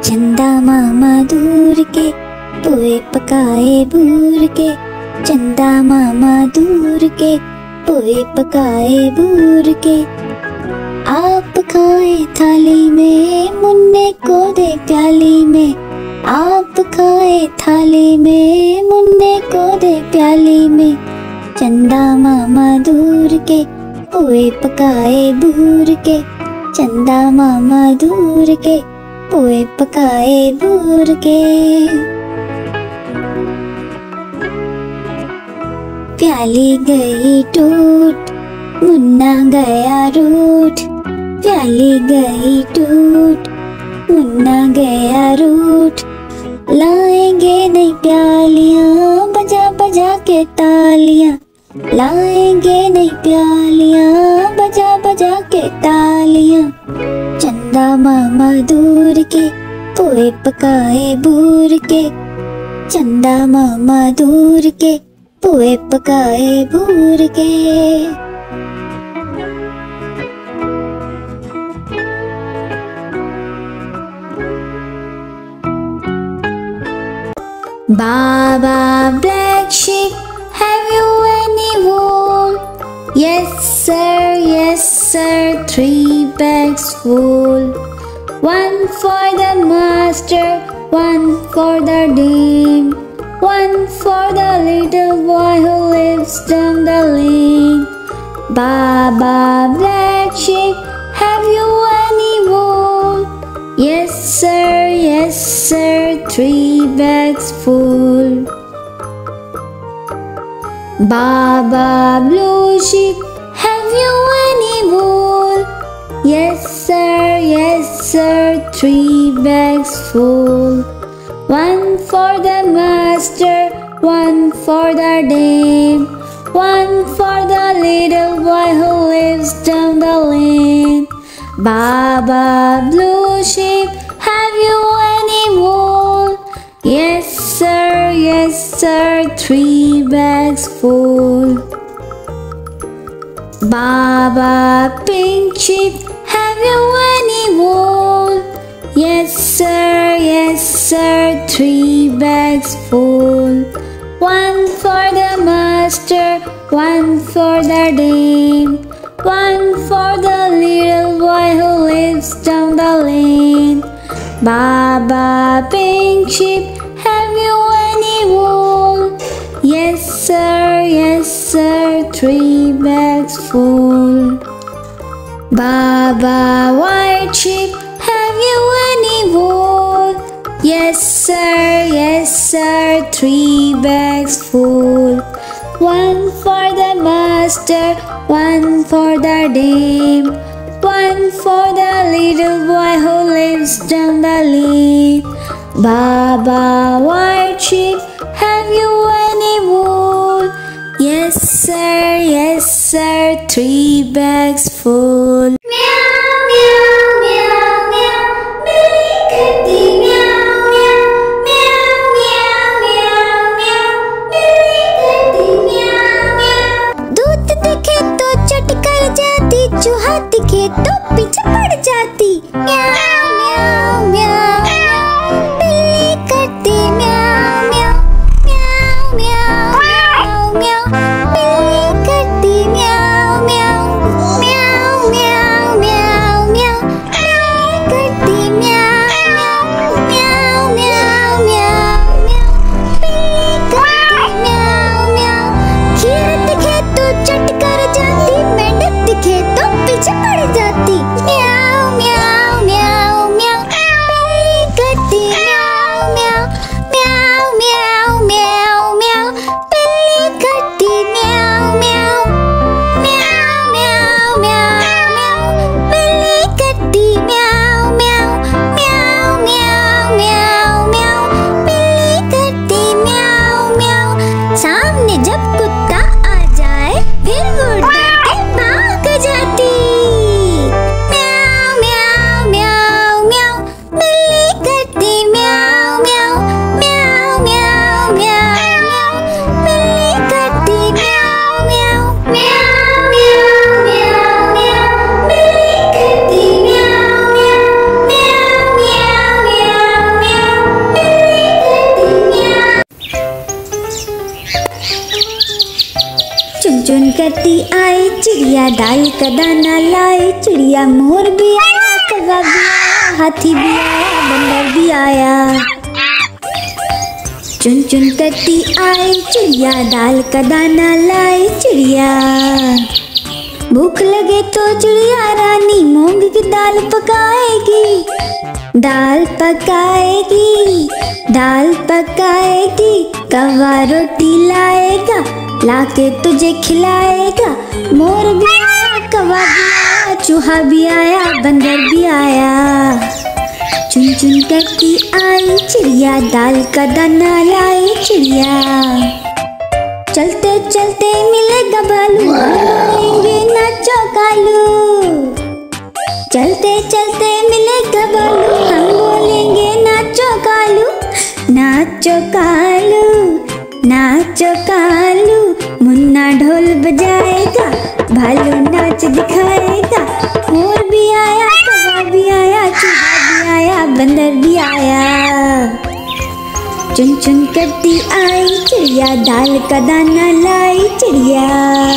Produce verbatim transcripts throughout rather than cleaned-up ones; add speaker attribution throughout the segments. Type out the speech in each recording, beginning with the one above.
Speaker 1: चंदा मामा दूर के पोए पकाए बूर के, चंदा मामा दूर के पोए पकाए बूर के। आप खाए थाली में मुन्ने को दे प्याली में, आप खाए थाली में मुन्ने को दे प्याली में। चंदा मामा दूर के पोए पकाए बूर के, चंदा मामा दूर के पोए पकाए बूर के। प्याली गई टूट मुन्ना गया रूठ, प्याली गई टूट मुन्ना गया रूठ। लाएंगे नई प्यालियां बजा बजा के तालियां, लाएंगे नई प्यालियां बजा बजा के तालियां। चंदा मामा दूर के पोए पकाए बूर के, चंदा मामा दूर के पोए पकाए बूर के। Baba black sheep, have you any wool? Yes sir, yes sir, three bags full. One for the master, one for the dame, one for the little boy who lives down the lane. Baba black sheep, have you any wool? Yes sir, yes sir, three bags full. Baba blue sheep, have you any wool? Yes sir, yes sir, three bags full. One for the master, one for the dame, one for the little boy who lives down the lane. Baba blue sheep, have you any wool? Yes sir, yes sir, three bags full. Baba pink sheep, have you any wool? Yes sir, yes sir, three bags full. One for the master, one for the dame, one for the little boy who lives down the lane. Baba pink sheep, have you any wool? Yes sir, yes sir, three bags full. Baba white sheep, have you any wool? Yes sir, yes sir, three bags full. One for the master, one for the dame, one for the little boy who lives down the lane. Baba white sheep, have you any wool? Yes sir, yes sir, three bags full. Meow meow meow meow, मेरी कट्टी meow meow, meow meow meow meow, मेरी कट्टी meow meow। दूध दिखे तो चट कर जाती, चूहा दिखे तो पीछे पड़ जाती। meow meow meow meow, बिल्ली करती meow meow, meow meow meow meow, बिल्ली करती meow meow, meow meow चिड़िया दाल का दाना लाई, चिड़िया मोर भी आया, कौवा भी आया, हाथी भी आया, बंदर भी आया। चुन चुन करती आई चिड़िया दाल का दाना लाई, चिड़िया। भूख लगे तो चिड़िया रानी मूंग की दाल पकाएगी, दाल पकाएगी, दाल पकाएगी। कौवा रोटी लाएगा, लाके तुझे खिलाएगा। मोर भी आया, कौवा भी आया, चूहा भी आया, बंदर भी आया। चुन चुन करती आई चिड़िया दाल का दाना लाई, चिड़िया। चलते चलते मिलेगा भालू, बोलेंगे नाचो कालू। चलते चलते मिलेगा भालू, हम बोलेंगे नाचो कालू, नाचो कालू, नाचो कालू। मुन्ना ढोल बजाएगा, भालू नाच दिखाएगा। मोर भी आया, कौवा भी आया, चूहा भी आया, बंदर भी आया। चुन चुन करती आई चिड़िया दाल का दाना लाई, चिड़िया।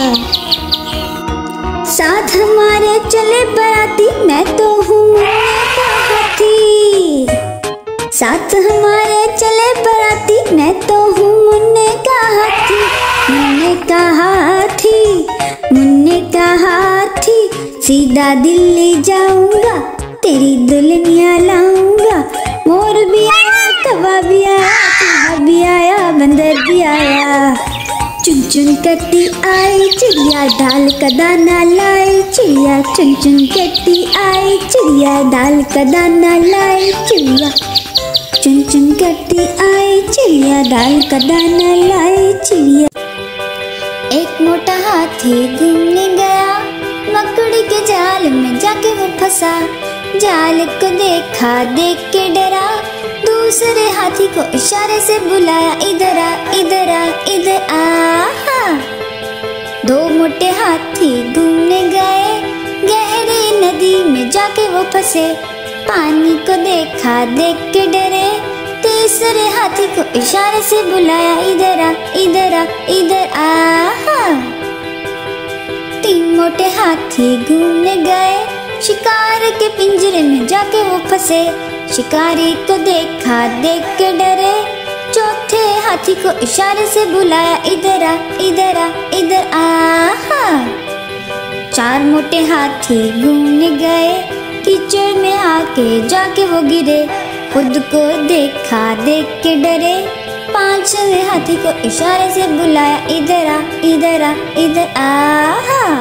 Speaker 1: साथ हमारे चले बराती, मैं तो हूँ मुन्ने का हाथी। साथ हमारे चले बराती, मैं तो हूँ मुन्ने का हाथी, मुन्ने का हाथी, मुन्ने का हाथी। सीधा दिल्ली जाऊंगा, तेरी दुल्हनिया लाऊंगा। मोर भी आया, कौवा भी आया, चूहा भी आया, बंदर भी आया। चुन चुन करती आई चिड़िया दाल का दाना लाई, चिड़िया। चुन चुन करती आई चिड़िया दाल का दाना लाई, चिड़िया। चुन चुन करती आई चिड़िया दाल का दाना लाई, चिड़िया। एक मोटा हाथी घूमने गया, मकड़ी के जाल में जाके वो फंसा। जाल को देखा, देख के डरा, दूसरे हाथी को इशारे से बुलाया, इधर आ, इधर आ, इधर आ। दो मोटे हाथी घूमने गए, गहरी नदी में जाके वो फंसे। पानी को देखा, देख के डरे, तीसरे हाथी को इशारे से बुलाया, इधर आ, इधर आ, इधर आ। तीन मोटे हाथी घूमने गए, शिकार के पिंजरे में जाके वो फंसे। शिकारी को देखा, देख के डरे, चौथे हाथी को इशारे से बुलाया, इधर आ, इधर आ, इधर आ। चार मोटे हाथी घूमने गए, कीचड़ में आके जाके वो गिरे। खुद को देखा, देख के डरे, पांचवें हाथी को इशारे से बुलाया, इधर आ, इधर आ, इधर आ।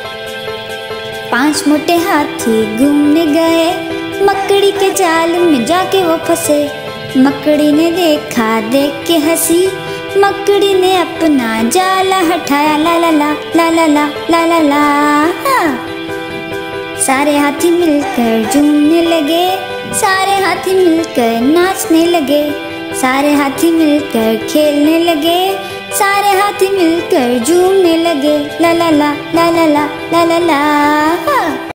Speaker 1: पांच मोटे हाथी घूमने गए, मकड़ी के जाल में जाके वो फंसे। मकड़ी ने देखा, देख के हंसी, मकड़ी ने अपना जाला हटाया, ला ला ला ला ला ला ला ला ला। सारे हाथी मिलकर झूमने लगे, सारे हाथी मिलकर नाचने लगे, सारे हाथी मिलकर खेलने लगे, सारे हाथी मिलकर झूमने लगे, ला ला ला ला ला ला ला ला ला।